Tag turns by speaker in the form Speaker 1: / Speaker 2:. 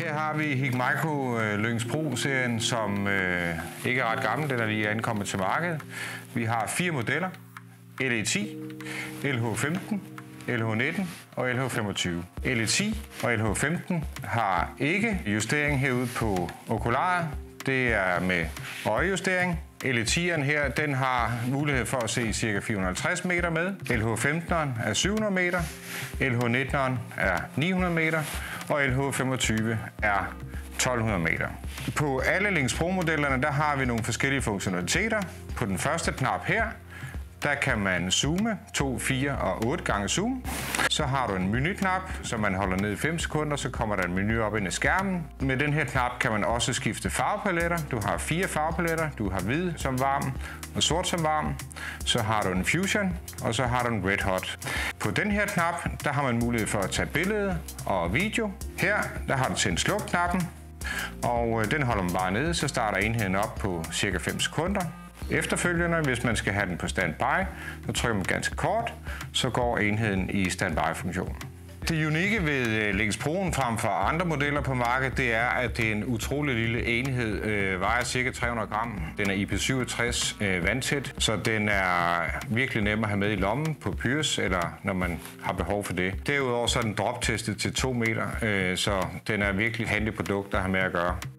Speaker 1: Her har vi Hikmicro Lynx Pro-serien, som ikke er ret gammel. Den er lige ankommet til markedet. Vi har 4 modeller. LE10, LH15, LH19 og LH25. LE10 og LH15 har ikke justering herude på okularet. Det er med øjejustering. LE10'eren her, den har mulighed for at se ca. 450 meter med. LH15'eren er 700 meter. LH19'eren er 900 meter. Og LH25 er 1200 meter. På alle Lynx Pro-modellerne, der har vi nogle forskellige funktionaliteter. På den første knap her, der kan man zoome 2, 4 og 8 gange zoom. Så har du en menuknap, som man holder ned i 5 sekunder, så kommer der en menu op ind i skærmen. Med den her knap kan man også skifte farvepaletter. Du har 4 farvepaletter. Du har hvid som varm og sort som varm. Så har du en fusion, og så har du en red hot. På den her knap, der har man mulighed for at tage billede og video. Her, der har du tændt sluk-knappen, og den holder man bare nede, så starter enheden op på cirka 5 sekunder. Efterfølgende, hvis man skal have den på standby, så trykker man ganske kort, så går enheden i standby-funktion. Det unikke ved Lynx Pro'en frem for andre modeller på markedet, det er, at det er en utrolig lille enhed, vejer ca. 300 gram. Den er IP67 vandtæt, så den er virkelig nem at have med i lommen på pyrs, eller når man har behov for det. Derudover så er den droptestet til 2 meter, så den er virkelig et handy produkt at have med at gøre.